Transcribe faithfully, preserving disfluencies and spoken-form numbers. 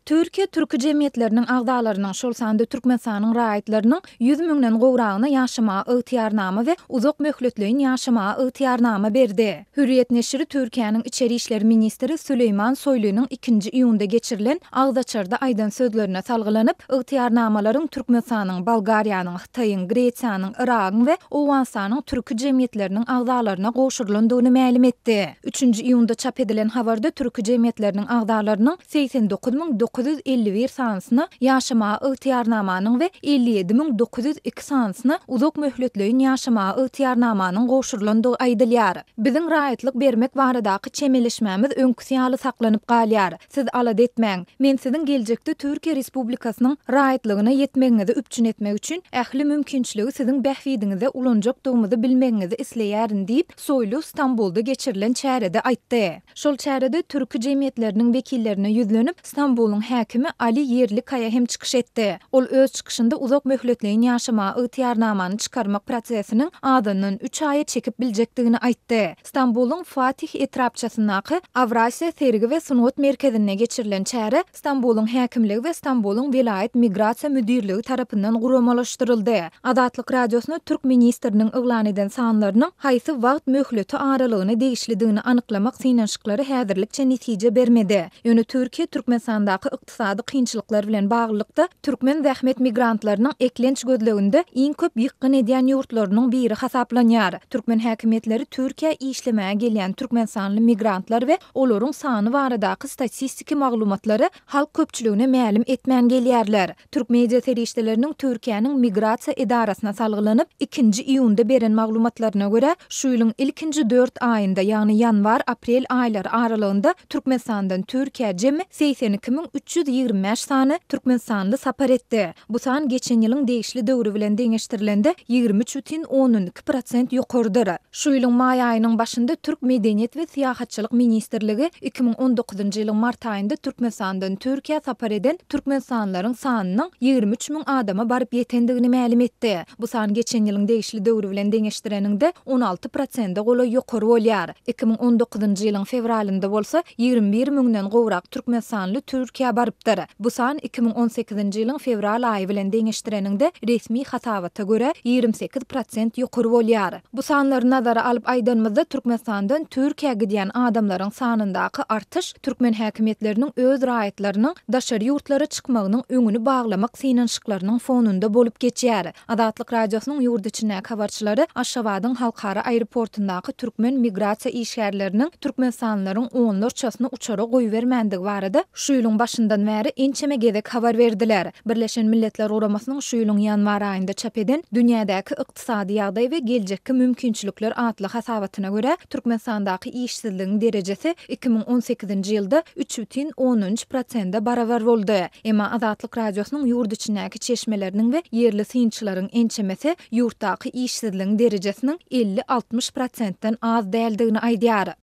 Türkiye türkü cemiyetlerinin agdalarynyň şol sanda Türkmenistanyň raýatlarynyň yüz müňden gowragyna ýaşama ygtyýarnama we uzak möhletleýin ýaşama ygtyýarnama berdi. Hürriyet neşri Türkiýanyň içeri işleri ministri Süleyman Soýlunyň ikinji iýunda geçirilen agdaçarda aýdan sözlerine salgylanyp, ygtyýarnamalaryň Türkmenistanyň, Bolgariýanyň, Hytaýyň, Gresiýanyň, Iragyň we Owganistanyň türkü cemiyetleriniň agdalaryna goşurylandygyny ma'lum etdi. üçünji iýunda çap edilen habarda türkü cemiyetleriniň agdalarynyň seksen dokuz miň dokuz yüz elli bir sanasyna ýaşama ygtyýarnamanyň we elli ýedi miň dokuz yüz iki sanasyna uzak möhletleýin ýaşama ygtyýarnamanyň goşurylandygy aýdylýar. Biziň raýatlyk bermek baradaky çemeleşmämiz öňküsýaly saklanyp galýar. Siz alad etmäň. Men siziň geljekde Türkiýe Respublikasynyň raýatlygyna ýetmegiňizi üpçün etmek üçin ähli mümkinçiligi siziň bähwidiňize ulanjakdygyňyzy bilmegiňizi isleýärin diýip Soýlu Stambolda geçirilen çärede aýtdy. Şol çärede türkü cemiyetleriniň wekillerine ýüzlenip Stambolun häkimi Ali Yerlikaya hem çykyş etdi. Ol öz çykyşynda uzak möhletleýin ýaşama ygtyýarnamany çykarmak prosesiniň adanyň üç aýa çekip biljekdigini aýtdy. Stambolun Fatih etrapçasynaky Avrasiýa sergi we sunat merkezine geçirilen çäre Stambolun häkimligi we Stambolun vilayet migrasiýa müdirligi tarapyndan guramalaşdyryldy. Adatlyk radiosyna Türk ministriniň yglan eden sanlarynyň haýsy wagt möhleti aralygyny degişlidigini anyklamak synanşyklary häzirlikçe netije bermedi. Ýöne Türkiýe Türkmenistandaky ykdysady kynçylyklar bilen baglykda türkmen zähmet migrantlarynyň eklenç gözleginde iň köp ýykyn edýän ýurtlarynyň biri hasaplanýar. Türkmen häkimetleri Türkiýe işlemäge gelýän türkmenistanly migrantlar we olaryň sany baradaky statistiki maglumatlary halk köpçüligine ma'lum etmän gelýärler. Türk media serişdeleriniň Türkiýanyň migrasiýa edarasyna salgylanyp ikinji iýunda beren maglumatlaryna görä şu ýylyň ilkinji dört aýynda, ýagny ýanwar-aprel aýlary aralygynda Türkmenistandan Türkiýe jemi seksen iki miň üç yüz ýygrimi beş sany türkmenistanly sapar etdi. Bu san geçen ýylyň degişli döwri bilen deňeşdirilende ýygrimi üç бүтүн on iki prosent ýokardyr. Şu ýylyň maý aýynyň başynda Türk Medeniýet we Syýahatçylyk ministrligi iki miň on dokuzunji ýylyň mart aýynda Türkmenistandan Türkiýe sapar eden türkmenistanlaryň sanynyň ýygrimi üç miň adama baryp ýetendigini ma'lum etdi. Bu san geçen ýylyň degişli döwri bilen deňeşdireninde on alty prosent gola ýokary bolýar. iki miň on dokuzunji ýylyň fevralynda bolsa ýygrimi bir miňden gowrak türkmenistanly Türkiýe barypdyr. Bu san iki miň on sekizinji ýylyň fevral aýy bilen deňeşdireninde resmi hasabata görä ýygrimi sekiz prosent ýokary bolýar. Bu sanlary nazara alyp aýdanmyzda Türkmenistandan Türkiýe gidýän adamlaryň sanyndaky artyş türkmen häkimetleriniň öz raýatlarynyň daşary ýurtlara çykmagynyň öňüni baglamak synanşyklarynyň fonunda bolup geçýär. Adatlyk radiosynyň ýurt içindäki habarçylary Aşgabatyň halkara aeroportundaky türkmen migrasiýa işgärleriniň türkmenistanlylaryň onlarçasyny uçara goýbermändig barada şu ýylyň başyndan bäri ençeme gezek habar berdiler. Birleşen Milletler Uramasynyň şu ýylyň ýanwar aýynda çap eden dünýädäki ykdysady ýagdaý we geljekki mümkinçilikler adly hasabatyna görä Türkmenistandaky işsizligiň derejesi iki miň on sekizinji ýylda üç бүтүn on üç prosentde barabar boldy. Emma Azatlyk radiosynyň ýurt içindäki çeşmeleriniň we yerli synçylaryň ençemesi ýurtdaky işsizligiň derejesiniň elli altmış prosentden az däldigini aýdýar.